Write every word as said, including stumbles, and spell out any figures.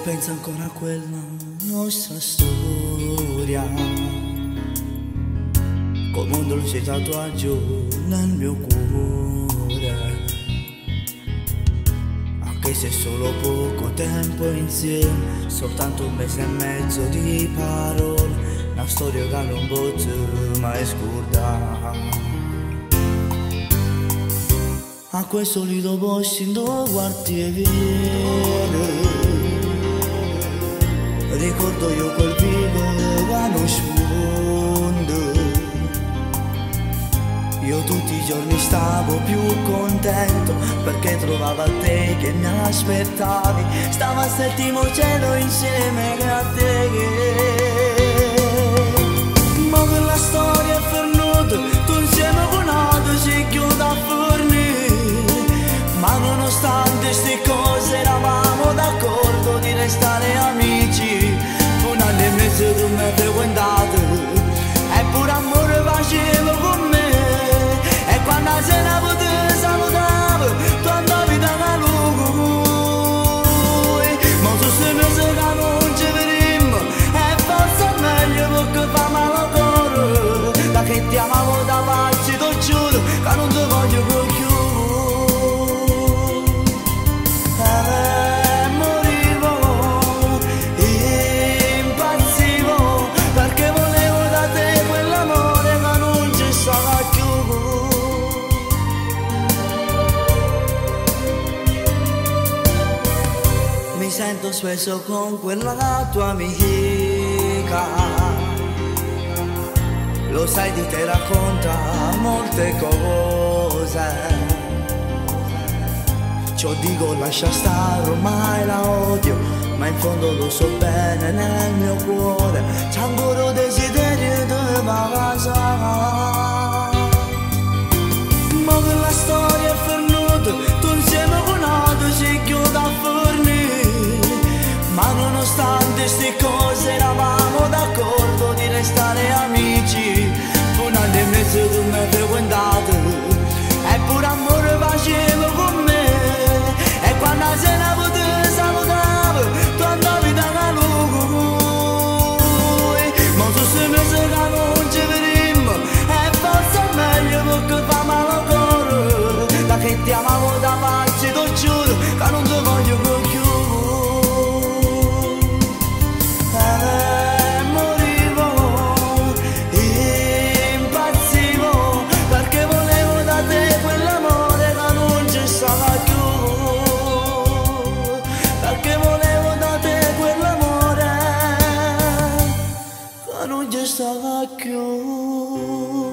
ripenso ancora a quella nostra storia, come un dolce tatuaggio nel mio cuore. Anche se solo poco tempo insieme, soltanto un mese e mezzo di parole, una storia che non posso mai scordare. A questo lido posto in due quartiere ricordo io quel vivo che non sfonda. Io tutti i giorni stavo più contento perché trovavo a te che mi aspettavi. Stavo al settimo cielo insieme a te. Ma quella storia è venuta, tu insieme con altri si chiude a fornire. Ma nonostante ste cose eravamo d'accordo di restare amici. Un anno e mezzo tu mi hai frequentato e pure amore facevo con me. E quando la sera potevo salutavo, tu andavi da lui. Ma tu sei mesi che non ci vedremo e forse è meglio perché fa male al cuore. Da che ti amavo da pazzi, ti giuro che non ti voglio più. Mi sento spesso con quella tua amica, lo sai di te racconta molte cose. Ciò dico lascia stare, ormai la odio, ma in fondo lo so bene nel mio cuore c'è ancora un desiderio di casa. Ma quella storia è venuta, tu insieme con altri si chiude a fornire. Ma nonostante ste cose eravamo d'accordo di restare amici. Un anno e mezzo tu mi hai frequentato e pure amore facevo con me. E quando la sera potevo salutavo, tu andavi da lui. Ma tu sei mesi che non ci vedremo e forse è meglio perché fa male al cuore. Da che ti amavo da pazzi, ti giuro che non ti voglio più. Non ci stava più.